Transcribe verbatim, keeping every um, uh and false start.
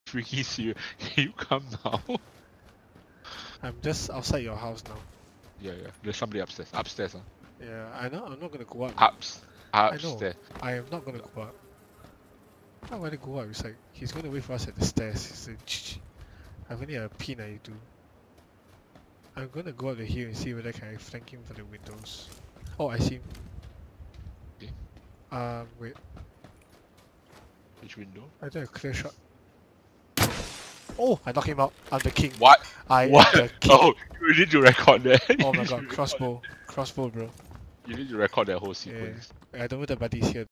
freaky serious. Can you come now? I'm just outside your house now. Yeah, yeah. There's somebody upstairs. Upstairs, huh? Yeah, I know. I'm not gonna go up. Ups. I know. Upstairs. I am not gonna go up. I'm not gonna go up. It's like he's gonna wait for us at the stairs. He's like, Ch-ch. I've only a pin I do. I'm gonna go up the hill and see whether I can flank him from the windows. Oh, I see him. Okay. Um, wait. Which window? I did a clear shot. Oh, I knocked him out. I'm the king. What? I What? am the king. Oh, you need to record that. Oh my god, crossbow. Crossbow, bro. You need to record that whole Yeah. sequence. I don't know the buddies here.